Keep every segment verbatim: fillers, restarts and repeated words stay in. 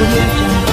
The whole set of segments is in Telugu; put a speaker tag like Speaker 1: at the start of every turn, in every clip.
Speaker 1: Audio Jungle.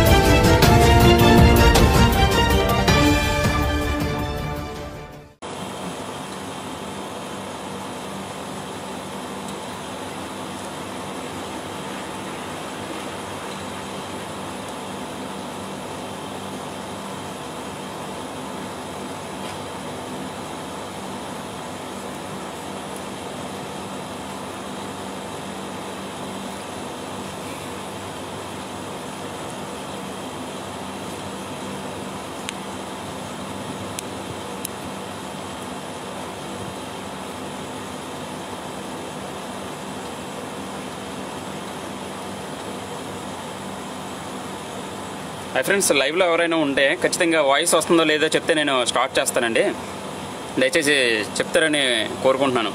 Speaker 2: హై ఫ్రెండ్స్, లైవ్లో ఎవరైనా ఉంటే ఖచ్చితంగా వాయిస్ వస్తుందో లేదో చెప్తే నేను స్టార్ట్ చేస్తానండి. దయచేసి చెప్తారని కోరుకుంటున్నాను.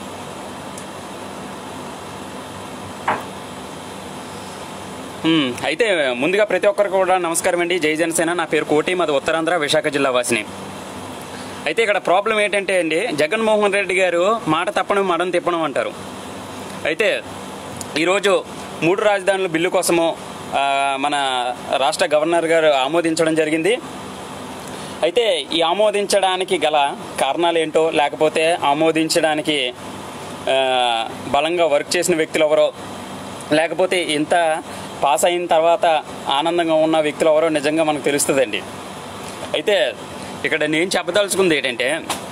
Speaker 2: అయితే ముందుగా ప్రతి ఒక్కరికి కూడా నమస్కారం అండి. జై జనసేన. నా పేరు కోటి, మాది ఉత్తరాంధ్ర విశాఖ జిల్లా వాసిని. అయితే ఇక్కడ ప్రాబ్లం ఏంటంటే అండి, జగన్మోహన్ రెడ్డి గారు మాట తప్పడం మడం తిప్పడం అంటారు. అయితే ఈరోజు మూడు రాజధానుల బిల్లు కోసము మన రాష్ట్ర గవర్నర్ గారు ఆమోదించడం జరిగింది. అయితే ఈ ఆమోదించడానికి గల కారణాలు ఏంటో, లేకపోతే ఆమోదించడానికి బలంగా వర్క్ చేసిన వ్యక్తులు ఎవరో, లేకపోతే ఇంత పాస్ అయిన తర్వాత ఆనందంగా ఉన్న వ్యక్తులు ఎవరో నిజంగా మనకు తెలుస్తుందండి. అయితే ఇక్కడ నేను చెప్పదలుచుకుంది ఏంటంటే,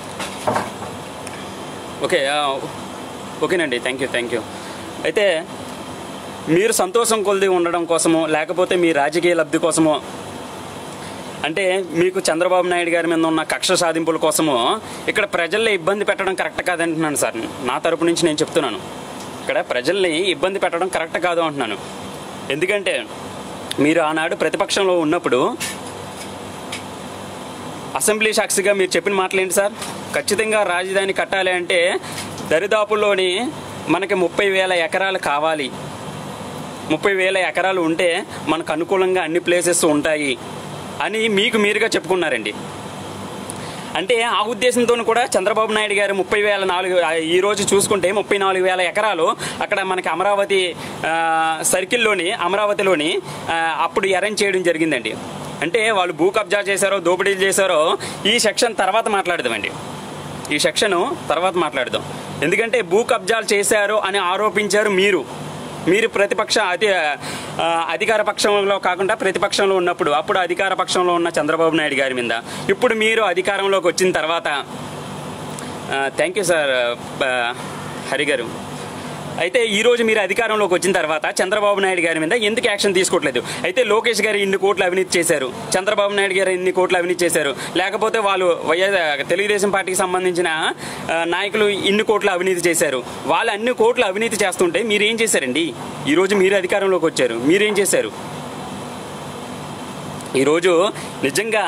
Speaker 2: ఓకే ఓకేనండి థ్యాంక్ యూ థ్యాంక్ యూ అయితే మీరు సంతోషం కొలిది ఉండడం కోసమో, లేకపోతే మీ రాజకీయ లబ్ధి కోసమో, అంటే మీకు చంద్రబాబు నాయుడు గారి మీద ఉన్న కక్ష సాధింపుల కోసమో ఇక్కడ ప్రజల్ని ఇబ్బంది పెట్టడం కరెక్ట్ కాదంటున్నాను సార్. నా తరపు నుంచి నేను చెప్తున్నాను, ఇక్కడ ప్రజల్ని ఇబ్బంది పెట్టడం కరెక్ట్ కాదు అంటున్నాను. ఎందుకంటే మీరు ఆనాడు ప్రతిపక్షంలో ఉన్నప్పుడు అసెంబ్లీ సాక్షిగా మీరు చెప్పిన మాటలు ఏంటి సార్? ఖచ్చితంగా రాజధాని కట్టాలి అంటే దరిదాపుల్లోని మనకి ముప్పై వేల ఎకరాలు కావాలి, ముప్పై వేల ఎకరాలు ఉంటే మనకు అనుకూలంగా అన్ని ప్లేసెస్ ఉంటాయి అని మీకు మీరుగా చెప్పుకున్నారండి. అంటే ఆ ఉద్దేశంతో కూడా చంద్రబాబు నాయుడు గారు ముప్పై వేల నాలుగు ఈరోజు చూసుకుంటే ముప్పై నాలుగు వేల ఎకరాలు అక్కడ మనకి అమరావతి సర్కిల్లోని అమరావతిలోని అప్పుడు అరేంజ్ చేయడం జరిగిందండి. అంటే వాళ్ళు భూ కబ్జా చేశారో దోపిడీలు చేశారో ఈ సెక్షన్ తర్వాత మాట్లాడదామండి. ఈ సెక్షన్ తర్వాత మాట్లాడదాం. ఎందుకంటే భూ కబ్జాలు చేశారు అని ఆరోపించారు మీరు మీరు ప్రతిపక్ష అధి అధికార పక్షంలో కాకుండా ప్రతిపక్షంలో ఉన్నప్పుడు, అప్పుడు అధికార పక్షంలో ఉన్న చంద్రబాబు నాయుడు గారి మీద. ఇప్పుడు మీరు అధికారంలోకి వచ్చిన తర్వాత థ్యాంక్ యూ సార్ హరి గారు. అయితే ఈరోజు మీరు అధికారంలోకి వచ్చిన తర్వాత చంద్రబాబు నాయుడు గారి మీద ఎందుకు యాక్షన్ తీసుకోవట్లేదు? అయితే లోకేష్ గారు ఇన్ని కోట్లు అవినీతి చేశారు, చంద్రబాబు నాయుడు గారు ఇన్ని కోట్లు అవినీతి చేశారు, లేకపోతే వాళ్ళు వైఎస్ తెలుగుదేశం పార్టీకి సంబంధించిన నాయకులు ఇన్ని కోట్లు అవినీతి చేశారు. వాళ్ళు అన్ని కోట్లు అవినీతి చేస్తుంటే మీరు ఏం చేశారండి? ఈరోజు మీరు అధికారంలోకి వచ్చారు, మీరేం చేశారు? ఈరోజు నిజంగా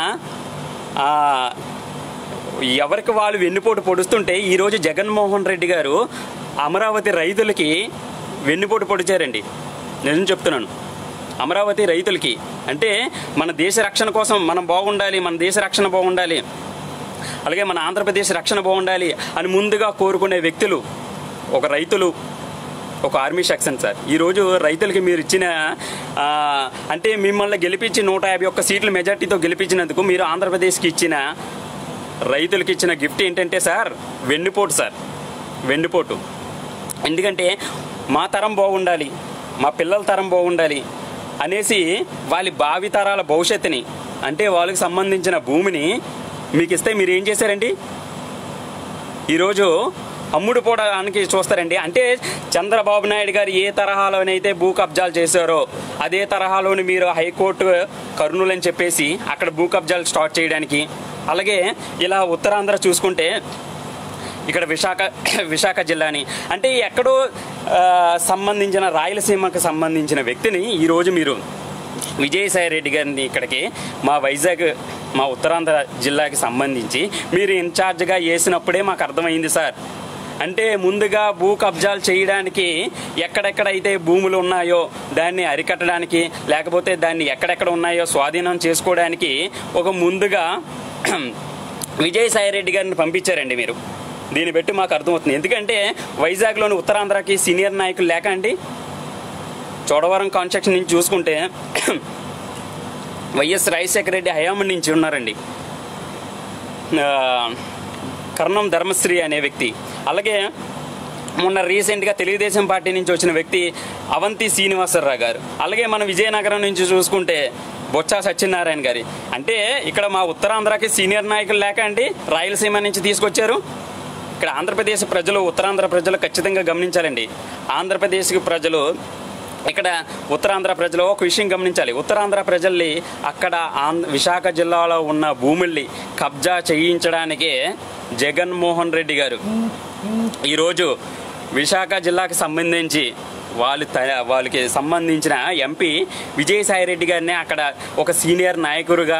Speaker 2: ఎవరికి వాళ్ళు వెన్నుపోటు పొడుస్తుంటే ఈరోజు జగన్మోహన్ రెడ్డి గారు అమరావతి రైతులకి వెన్నుపోటు పొడిచారండి. నిజం చెప్తున్నాను, అమరావతి రైతులకి. అంటే మన దేశ రక్షణ కోసం మనం బాగుండాలి, మన దేశ రక్షణ బాగుండాలి, అలాగే మన ఆంధ్రప్రదేశ్ రక్షణ బాగుండాలి అని ముందుగా కోరుకునే వ్యక్తులు ఒక రైతులు, ఒక ఆర్మీ సెక్షన్ సార్. ఈరోజు రైతులకి మీరు ఇచ్చిన అంటే మిమ్మల్ని గెలిపించి నూట యాభై ఒక్క సీట్ల మెజార్టీతో గెలిపించినందుకు మీరు ఆంధ్రప్రదేశ్కి ఇచ్చిన రైతులకి ఇచ్చిన గిఫ్ట్ ఏంటంటే సార్ వెన్నుపోటు సార్, వెన్నుపోటు. ఎందుకంటే మా తరం బాగుండాలి, మా పిల్లల తరం బాగుండాలి అనేసి వాళ్ళ భావితరాల భవిష్యత్తుని, అంటే వాళ్ళకి సంబంధించిన భూమిని మీకు ఇస్తే మీరు ఏం చేశారండి? ఈరోజు అమ్ముడు పోవడానికి చూస్తారండి. అంటే చంద్రబాబు నాయుడు గారు ఏ తరహాలోనైతే భూ కబ్జాలు చేశారో అదే తరహాలోని మీరు హైకోర్టు కర్నూలు అని చెప్పేసి అక్కడ భూ కబ్జాలు స్టార్ట్ చేయడానికి, అలాగే ఇలా ఉత్తరాంధ్ర చూసుకుంటే ఇక్కడ విశాఖ విశాఖ జిల్లాని, అంటే ఎక్కడో సంబంధించిన రాయలసీమకు సంబంధించిన వ్యక్తిని ఈరోజు మీరు విజయసాయి రెడ్డి గారిని ఇక్కడికి మా వైజాగ్ మా ఉత్తరాంధ్ర జిల్లాకి సంబంధించి మీరు ఇన్ఛార్జ్గా వేసినప్పుడే మాకు అర్థమైంది సార్. అంటే ముందుగా భూ కబ్జాలు చేయడానికి ఎక్కడెక్కడైతే భూములు ఉన్నాయో దాన్ని అరికట్టడానికి, లేకపోతే దాన్ని ఎక్కడెక్కడ ఉన్నాయో స్వాధీనం చేసుకోవడానికి ఒక ముందుగా విజయసాయి రెడ్డి గారిని పంపించారండి మీరు. దీన్ని బట్టి మాకు అర్థమవుతుంది. ఎందుకంటే వైజాగ్లోని ఉత్తరాంధ్రకి సీనియర్ నాయకులు లేక అండి, చోడవరం కాన్స్ట్రక్షన్ నుంచి చూసుకుంటే వైఎస్ రాజశేఖర రెడ్డి హయాం నుంచి ఉన్నారండి కర్ణం ధర్మశ్రీ అనే వ్యక్తి. అలాగే మొన్న రీసెంట్గా తెలుగుదేశం పార్టీ నుంచి వచ్చిన వ్యక్తి అవంతి శ్రీనివాసరావు గారు. అలాగే మన విజయనగరం నుంచి చూసుకుంటే బొత్స సత్యనారాయణ గారి. అంటే ఇక్కడ మా ఉత్తరాంధ్రకి సీనియర్ నాయకులు లేక అండి రాయలసీమ నుంచి తీసుకొచ్చారు. ఇక్కడ ఆంధ్రప్రదేశ్ ప్రజలు, ఉత్తరాంధ్ర ప్రజలు ఖచ్చితంగా గమనించాలండి. ఆంధ్రప్రదేశ్ ప్రజలు, ఇక్కడ ఉత్తరాంధ్ర ప్రజలు ఒక విషయం గమనించాలి. ఉత్తరాంధ్ర ప్రజల్ని అక్కడ ఆంధ్ర విశాఖ జిల్లాలో ఉన్న భూముల్ని కబ్జా చేయించడానికే జగన్మోహన్ రెడ్డి గారు ఈరోజు విశాఖ జిల్లాకి సంబంధించి వాళ్ళు వాళ్ళకి సంబంధించిన ఎంపీ విజయసాయిరెడ్డి గారిని అక్కడ ఒక సీనియర్ నాయకుడిగా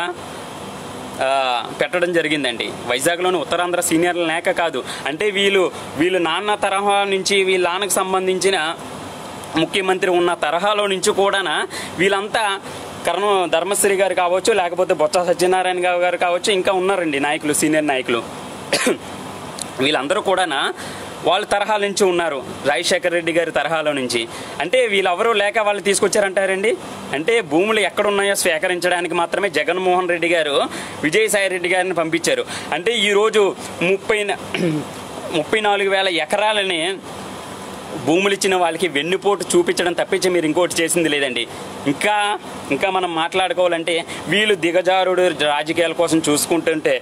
Speaker 2: పెట్టడం జరిగిందండి. వైజాగ్లోని ఉత్తరాంధ్ర సీనియర్ నాయక కాదు, అంటే వీళ్ళు వీళ్ళు నాన్న తరహా నుంచి వీళ్ళ నాన్నకు సంబంధించిన ముఖ్యమంత్రి ఉన్న తరహాలో నుంచి కూడా వీళ్ళంతా కర్ణ ధర్మశ్రీ గారు కావచ్చు, లేకపోతే బొత్స సత్యనారాయణ గారు కావచ్చు, ఇంకా ఉన్నారండి నాయకులు, సీనియర్ నాయకులు. వీళ్ళందరూ కూడా వాళ్ళ తరహాల నుంచి ఉన్నారు, రాజశేఖర రెడ్డి గారి తరహాలో నుంచి. అంటే వీళ్ళెవరూ లేక వాళ్ళు తీసుకొచ్చారంటారండి. అంటే భూములు ఎక్కడున్నాయో స్వీకరించడానికి మాత్రమే జగన్మోహన్ రెడ్డి గారు విజయసాయి రెడ్డి గారిని పంపించారు. అంటే ఈరోజు ముప్పై ముప్పై నాలుగు వేల ఎకరాలని భూములు ఇచ్చిన వాళ్ళకి వెన్నుపోటు చూపించడం తప్పించి మీరు ఇంకోటి చేసింది లేదండి. ఇంకా ఇంకా మనం మాట్లాడుకోవాలంటే వీళ్ళు దిగజారుడు రాజకీయాల కోసం చూసుకుంటుంటే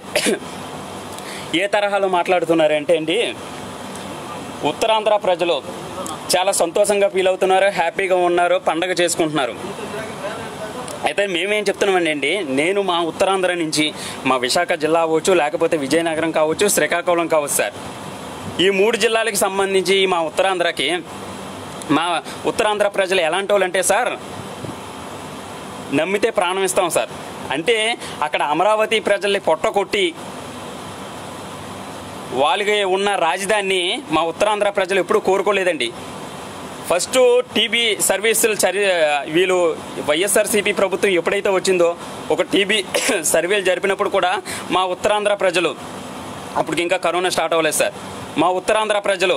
Speaker 2: ఏ తరహాలో మాట్లాడుతున్నారంటే అండి, ఉత్తరాంధ్ర ప్రజలు చాలా సంతోషంగా ఫీల్ అవుతున్నారు, హ్యాపీగా ఉన్నారు, పండగ చేసుకుంటున్నారు. అయితే మేమేం చెప్తున్నామండి అండి, నేను మా ఉత్తరాంధ్ర నుంచి మా విశాఖ జిల్లా అవ్వచ్చు, లేకపోతే విజయనగరం కావచ్చు, శ్రీకాకుళం కావచ్చు సార్, ఈ మూడు జిల్లాలకు సంబంధించి మా ఉత్తరాంధ్రకి మా ఉత్తరాంధ్ర ప్రజలు ఎలాంటి వాళ్ళు అంటే సార్, నమ్మితే ప్రాణం ఇస్తాం సార్. అంటే అక్కడ అమరావతి ప్రజల్ని పొట్టకొట్టి వాళ్ళకి ఉన్న రాజధానిని మా ఉత్తరాంధ్ర ప్రజలు ఎప్పుడూ కోరుకోలేదండి. ఫస్ట్ టీబీ సర్వీసులు చరి వీళ్ళు వైఎస్ఆర్సీపీ ప్రభుత్వం ఎప్పుడైతే వచ్చిందో ఒక టీబీ సర్వేలు జరిపినప్పుడు కూడా మా ఉత్తరాంధ్ర ప్రజలు, అప్పటికి ఇంకా కరోనా స్టార్ట్ అవ్వలేదు సార్, మా ఉత్తరాంధ్ర ప్రజలు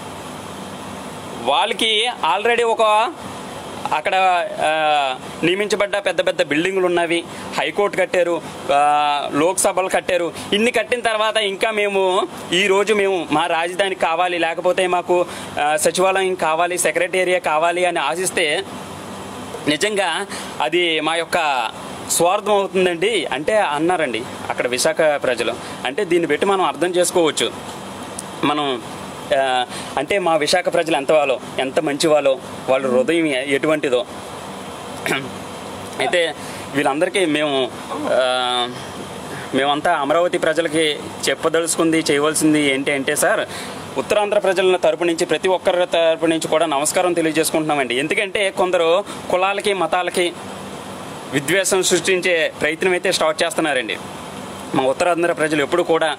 Speaker 2: వాళ్ళకి ఆల్రెడీ ఒక అక్కడ నియమించబడ్డ పెద్ద పెద్ద బిల్డింగులు ఉన్నవి, హైకోర్టు కట్టారు, లోక్సభలు కట్టారు. ఇన్ని కట్టిన తర్వాత ఇంకా మేము ఈరోజు మేము మా రాజధాని కావాలి, లేకపోతే మాకు సచివాలయం కావాలి, సెక్రటేరియా కావాలి అని ఆశిస్తే నిజంగా అది మా యొక్క స్వార్థం అవుతుందండి అంటే అన్నారండి అక్కడ విశాఖ ప్రజలు. అంటే దీన్ని బట్టి మనం అర్థం చేసుకోవచ్చు మనం అంటే మా విశాఖ ప్రజలు ఎంత వాళ్ళో, ఎంత మంచి వాళ్ళో, వాళ్ళ హృదయం ఎటువంటిదో. అయితే వీళ్ళందరికీ మేము మేమంతా అమరావతి ప్రజలకి చెప్పదలుచుకుంది, చేయవలసింది ఏంటి అంటే సార్, ఉత్తరాంధ్ర ప్రజల తరపు నుంచి ప్రతి ఒక్కరి తరపు నుంచి కూడా నమస్కారం తెలియజేసుకుంటున్నామండి. ఎందుకంటే కొందరు కులాలకి మతాలకి విద్వేషం సృష్టించే ప్రయత్నం అయితే స్టార్ట్ చేస్తున్నారండి. మా ఉత్తరాంధ్ర ప్రజలు ఎప్పుడు కూడా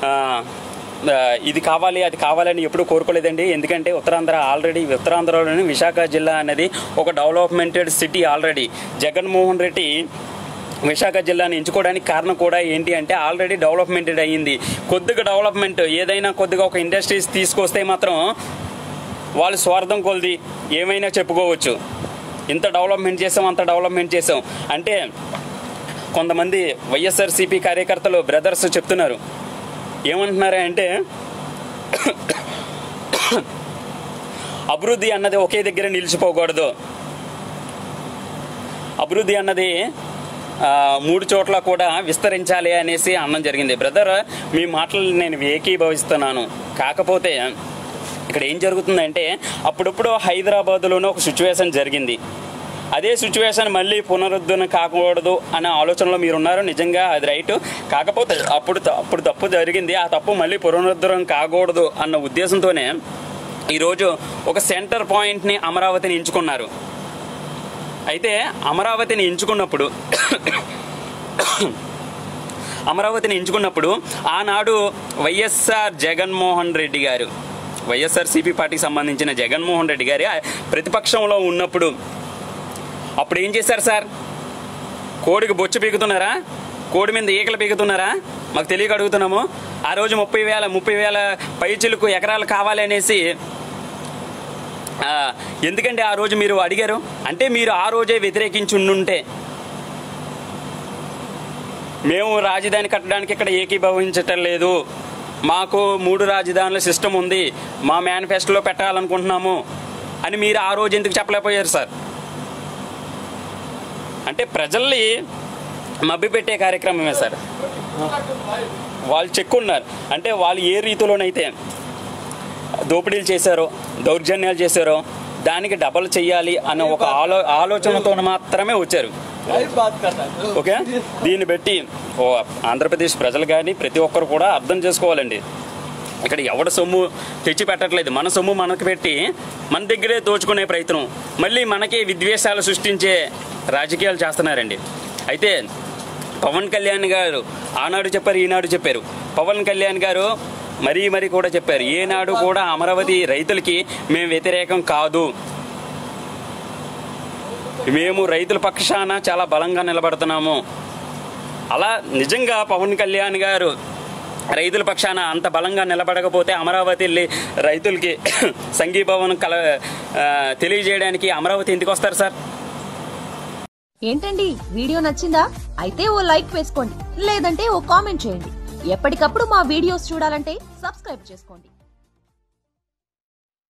Speaker 2: ఇది కావాలి అది కావాలని ఎప్పుడు కోరుకోలేదండి. ఎందుకంటే ఉత్తరాంధ్ర ఆల్రెడీ ఉత్తరాంధ్రలోని విశాఖ జిల్లా అనేది ఒక developmented city. Already Jaganmohan Reddy Visakha జిల్లాని ఎంచుకోవడానికి కారణం కూడా ఏంటి అంటే ఆల్రెడీ డెవలప్మెంటెడ్ అయ్యింది. కొద్దిగా డెవలప్మెంట్ ఏదైనా కొద్దిగా ఒక ఇండస్ట్రీస్ తీసుకొస్తే మాత్రం వాళ్ళు స్వార్థం కొలిది ఏమైనా చెప్పుకోవచ్చు, ఇంత డెవలప్మెంట్ చేసాం అంత డెవలప్మెంట్ చేసాం అంటే. కొంతమంది వైఎస్ఆర్సీపీ కార్యకర్తలు బ్రదర్స్ చెప్తున్నారు, ఏమంటున్నారా అంటే అభివృద్ధి అన్నది ఒకే దగ్గర నిలిచిపోకూడదు, అభివృద్ధి అన్నది మూడు చోట్ల కూడా విస్తరించాలి అనేసి అనడం జరిగింది. బ్రదర్ మీ మాటలు నేను ఏకీభవిస్తున్నాను. కాకపోతే ఇక్కడ ఏం జరుగుతుందంటే అప్పుడప్పుడు హైదరాబాద్లోనే ఒక సిచ్యువేషన్ జరిగింది, అదే సిచ్యువేషన్ మళ్ళీ పునరుద్ధరణ కాకూడదు అనే ఆలోచనలో మీరు ఉన్నారు. నిజంగా అది రైట్. కాకపోతే అప్పుడు అప్పుడు తప్పు జరిగింది, ఆ తప్పు మళ్ళీ పునరుద్ధరణ కాకూడదు అన్న ఉద్దేశంతోనే ఈరోజు ఒక సెంటర్ పాయింట్ని అమరావతిని ఎంచుకున్నారు. అయితే అమరావతిని ఎంచుకున్నప్పుడు అమరావతిని ఎంచుకున్నప్పుడు ఆనాడు వైఎస్ఆర్ జగన్మోహన్ రెడ్డి గారు, వైఎస్ఆర్సీపీ పార్టీకి సంబంధించిన జగన్మోహన్ రెడ్డి గారి ప్రతిపక్షంలో ఉన్నప్పుడు అప్పుడు ఏం చేశారు సార్? కోడికి బొచ్చు పీకుతున్నారా, కోడి మీద ఈకలు పీకుతున్నారా? మాకు తెలియక అడుగుతున్నాము. ఆ రోజు ముప్పై వేల ముప్పై వేల పైచిలకు ఎకరాలు కావాలి అనేసి ఎందుకంటే ఆ రోజు మీరు అడిగారు అంటే మీరు ఆ రోజే వ్యతిరేకించి ఉండుంటే మేము రాజధాని కట్టడానికి ఇక్కడ ఏకీభవించటం లేదు, మాకు మూడు రాజధానుల సిస్టమ్ ఉంది, మా మేనిఫెస్టోలో పెట్టాలనుకుంటున్నాము అని మీరు ఆ రోజు ఎందుకు చెప్పలేకపోయారు సార్? అంటే ప్రజల్ని మభ్యపెట్టే కార్యక్రమమే సార్. వాళ్ళు చెక్కున్నారు అంటే వాళ్ళు ఏ రీతిలోనైతే దోపిడీలు చేశారో, దౌర్జన్యాలు చేశారో దానికి డబల్ చెయ్యాలి అన్న ఒక ఆలో ఆలోచనతో మాత్రమే వచ్చారు. ఓకే, దీన్ని బట్టి ఓ ఆంధ్రప్రదేశ్ ప్రజలు కానీ ప్రతి ఒక్కరు కూడా అర్థం చేసుకోవాలండి. ఇక్కడ ఎవడ సొమ్ము తెచ్చి పెట్టట్లేదు, మన సొమ్ము మనకు పెట్టి మన దగ్గరే దోచుకునే ప్రయత్నం, మళ్ళీ మనకి విద్వేషాలు సృష్టించే రాజకీయాలు చేస్తున్నారండి. అయితే పవన్ కళ్యాణ్ గారు ఆనాడు చెప్పారు, ఈనాడు చెప్పారు. పవన్ కళ్యాణ్ గారు మరీ మరీ కూడా చెప్పారు, ఏనాడు కూడా అమరావతి రైతులకి మేము వ్యతిరేకం కాదు, మేము రైతుల పక్షాన చాలా బలంగా నిలబడుతున్నాము. అలా నిజంగా పవన్ కళ్యాణ్ గారు రైతుల పక్షాన అంత బలంగా నిలబడకపోతే అమరావతి వెళ్ళి రైతులకి సంఘీభావం కల తెలియజేయడానికి అమరావతి ఎందుకు వస్తారు సార్?
Speaker 1: ఏంటండి వీడియో నచ్చిందా? అయితే ఓ లైక్ వేసుకోండి, లేదంటే ఓ కామెంట్ చేయండి. ఎప్పటికప్పుడు మా వీడియోస్ చూడాలంటే సబ్స్క్రైబ్ చేసుకోండి.